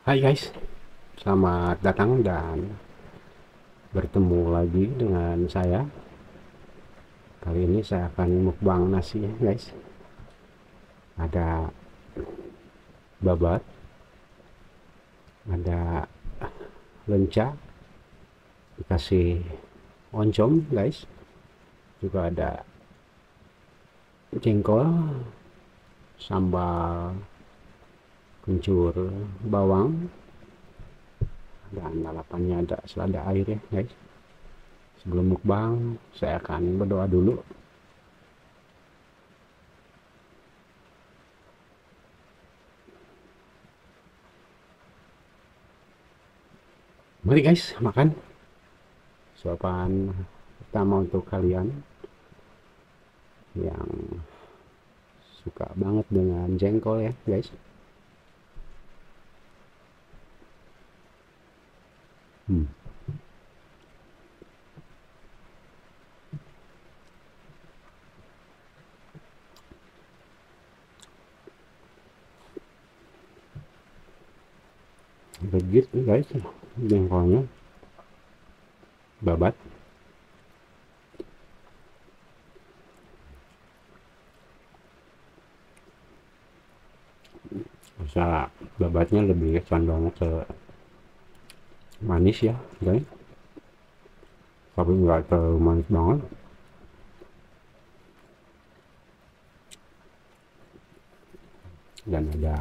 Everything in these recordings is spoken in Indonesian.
Hai guys, selamat datang dan bertemu lagi dengan saya. Kali ini saya akan mukbang nasi ya guys. Ada babat, ada lenca, dikasih oncom guys. Juga ada jengkol, sambal kencur bawang, dan lalapannya ada selada air ya guys. Sebelum mukbang, saya akan berdoa dulu. Mari guys, makan. Suapan pertama untuk kalian yang suka banget dengan jengkol ya guys. hmm. Begitu guys, jengkolnya babat. Rasa babatnya lebih condong ke manis ya guys, tapi nggak terlalu manis banget. Dan ada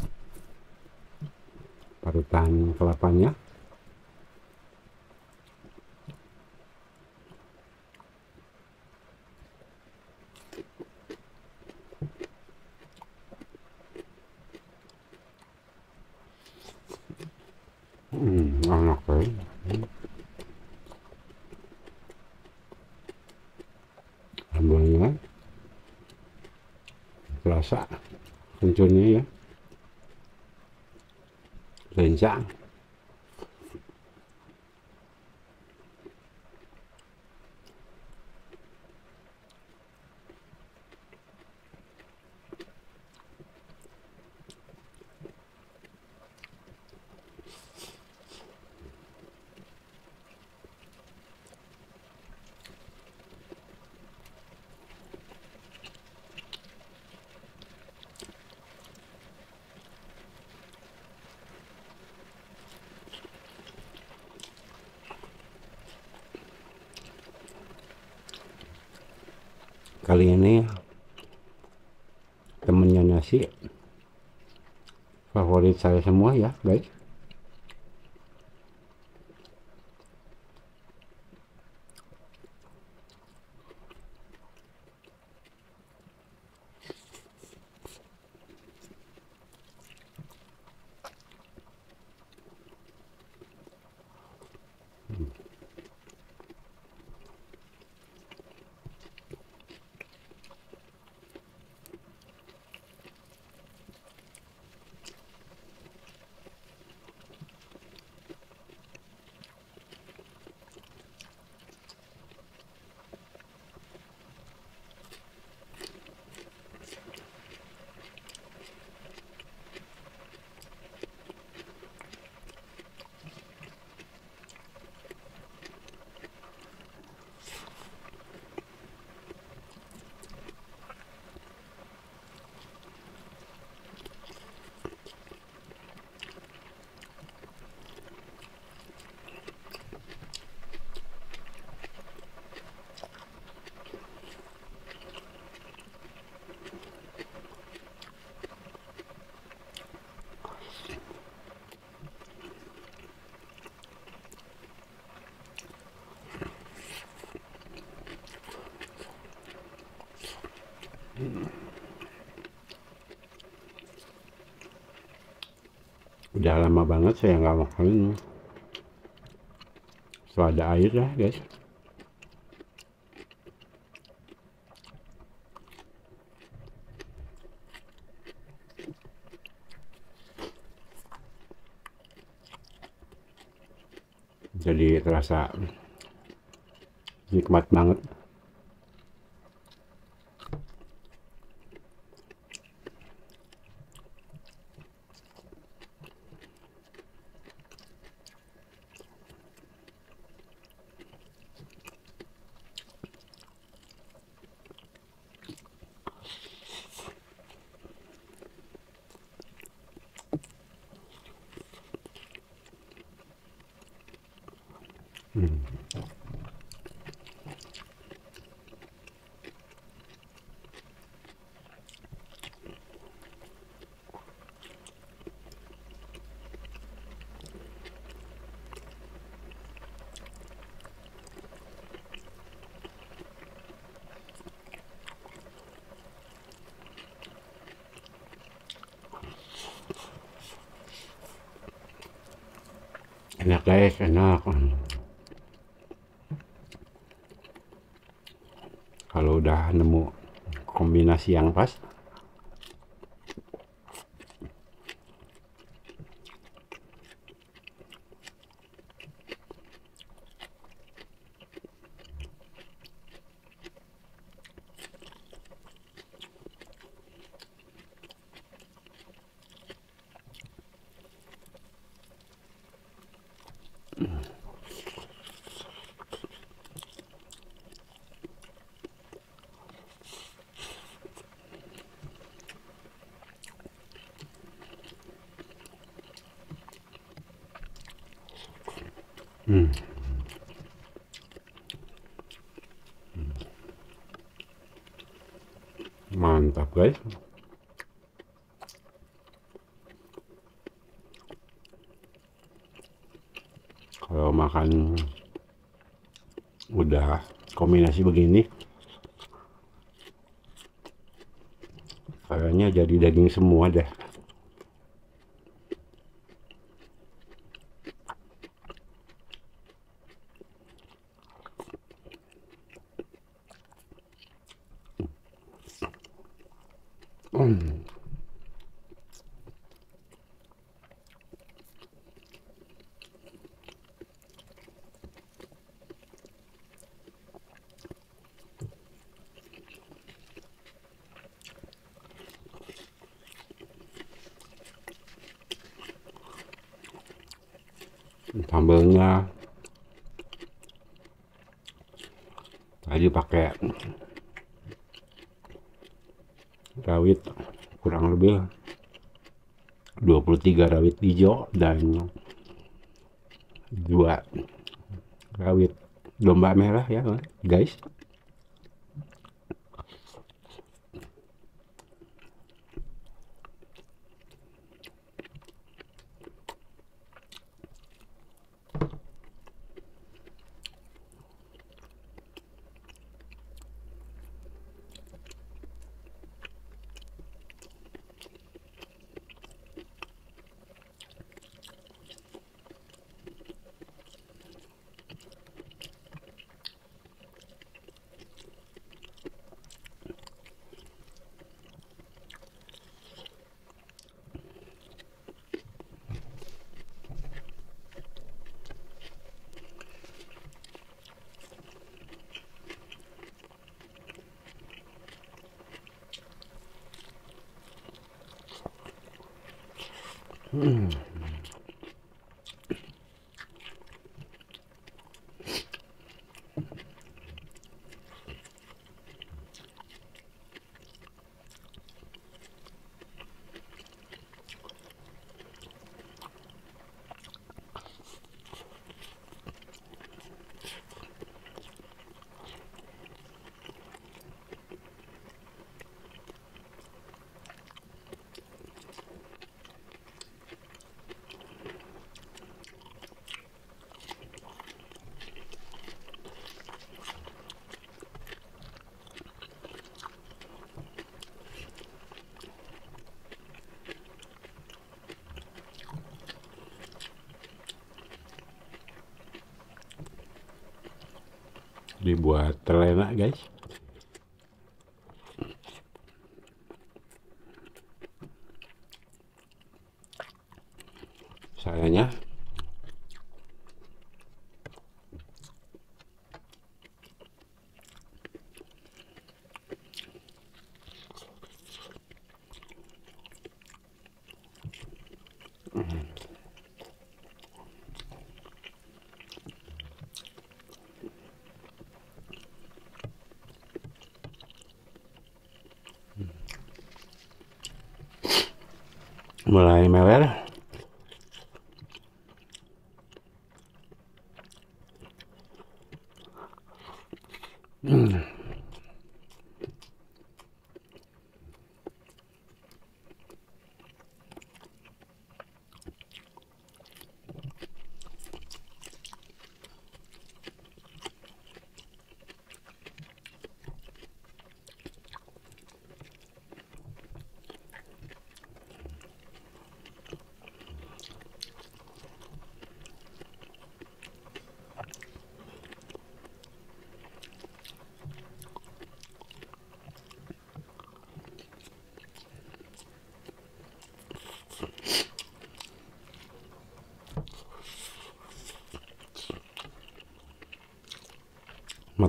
parutan kelapanya. Enak guys. Sambalnya terasa kencurnya ya, lenca. Kali ini temennya nasi favorit saya semua ya guys. Udah lama banget saya nggak makan selada air ya guys. Jadi terasa nikmat banget. Enak guys, enak. Kalau udah nemu kombinasi yang pas. Mantap guys. Kalau makan udah kombinasi begini, kayaknya jadi daging semua deh. Sambelnya tadi pakai rawit kurang lebih 23 rawit hijau dan 2 rawit domba merah ya guys. Dibuat terlena guys. Sayangnya mulai meler.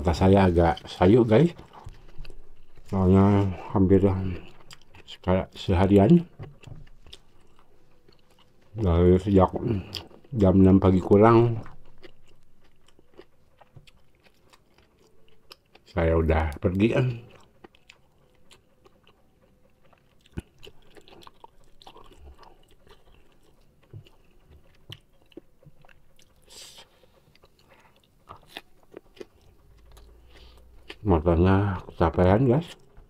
mata saya agak sayu guys, soalnya hampir seharian dari sejak jam 6 pagi kurang saya udah pergi kan. Matanya kecapean guys.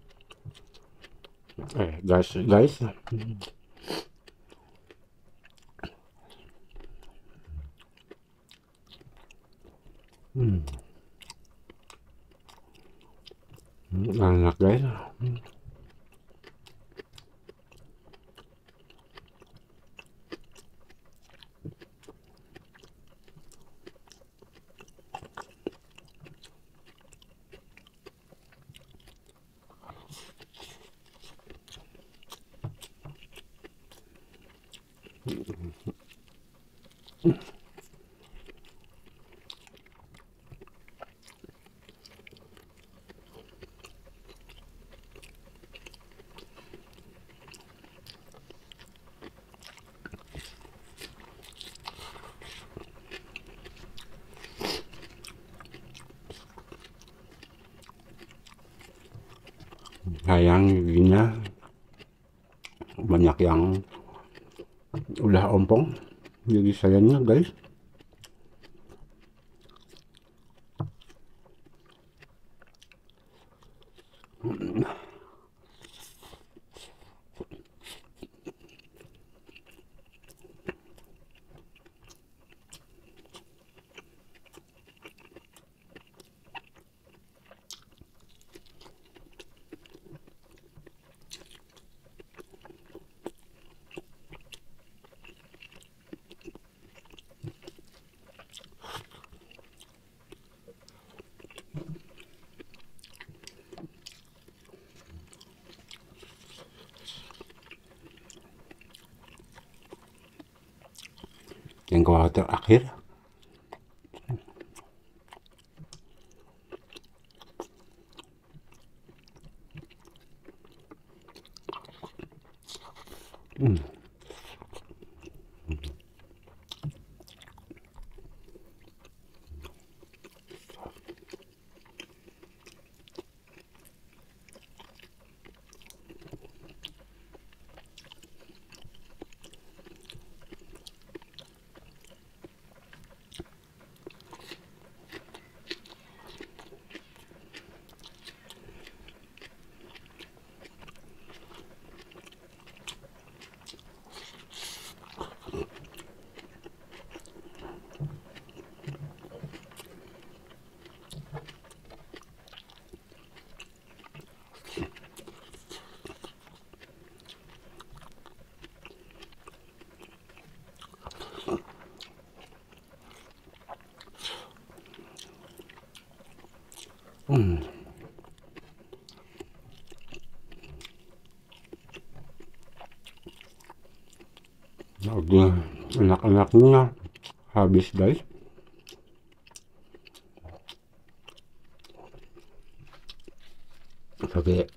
Guys. Enak guys. Sayang giginya banyak yang udah ompong, jadi sayangnya guys. Yang khawatir akhir udah enak-enaknya habis guys. Tapi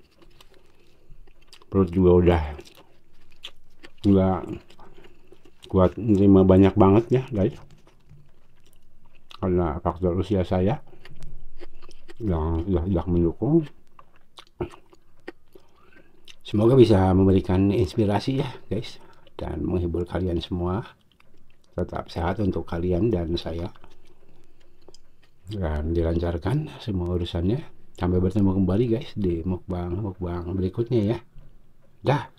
perut juga udah nggak kuat menerima banyak banget ya guys, karena faktor usia saya yang sudah mendukung. Semoga bisa memberikan inspirasi ya guys, dan menghibur kalian semua. Tetap sehat untuk kalian dan saya, dan dilancarkan semua urusannya. Sampai bertemu kembali guys di mukbang berikutnya ya. Dah.